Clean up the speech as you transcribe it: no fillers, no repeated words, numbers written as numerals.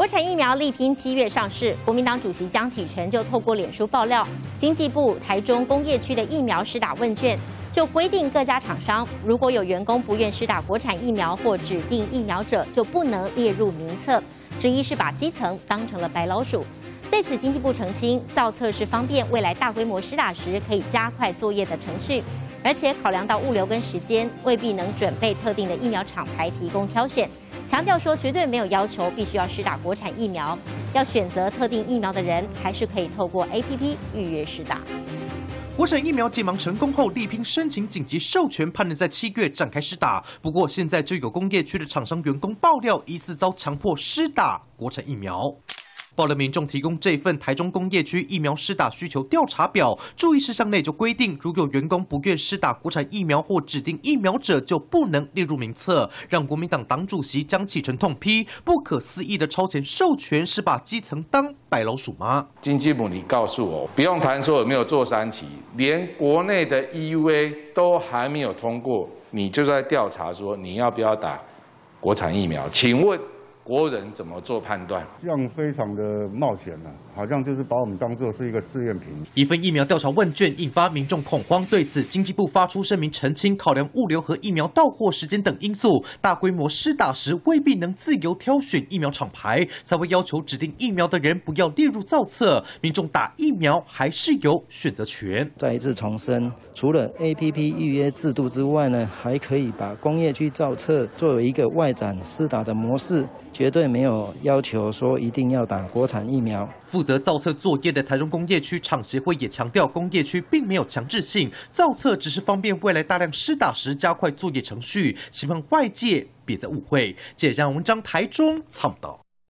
国产疫苗力拼7月上市，国民党主席江启臣就透过脸书爆料，经济部台中工业区的疫苗施打问卷就规定各家厂商如果有员工不愿施打国产疫苗或指定疫苗者，就不能列入名册。之一是把基层当成了白老鼠。对此，经济部澄清，造册是方便未来大规模施打时可以加快作业的程序，而且考量到物流跟时间，未必能准备特定的疫苗厂牌提供挑选。强调说，绝对没有要求必须要施打国产疫苗，要选择特定疫苗的人，还是可以透过 APP 预约施打。 国产疫苗解盲成功后，力拼申请紧急授权，盼能在7月展开施打。不过，现在就有工业区的厂商员工爆料，疑似遭强迫施打国产疫苗。报了民众提供这份台中工业区疫苗施打需求调查表，注意事项内就规定，如有员工不愿施打国产疫苗或指定疫苗者，就不能列入名册，让国民党党主席江启臣痛批，不可思议的超前授权是把基层当白老鼠吗？ 经济部，你告诉我，不用谈说有没有做3期，连国内的 EUA 都还没有通过，你就在调查说你要不要打国产疫苗？请问国人怎么做判断？ 这样非常的冒险啊，好像就是把我们当作是一个试验品。 一份疫苗调查问卷引发民众恐慌，对此经济部发出声明澄清，考量物流和疫苗到货时间等因素，大规模施打时未必能自由挑选疫苗厂牌，才会要求指定疫苗的人不要列入造册。民众打疫苗还是有选择权。 再一次重申，除了 APP 预约制度之外呢，还可以把工业区造册作为一个外展施打的模式。绝对没有要求说一定要打国产疫苗。 负责造册作业的台中工业区厂协会也强调，工业区并没有强制性，造册只是方便未来大量施打时加快作业程序，希望外界别再误会。记者文章台中采访到。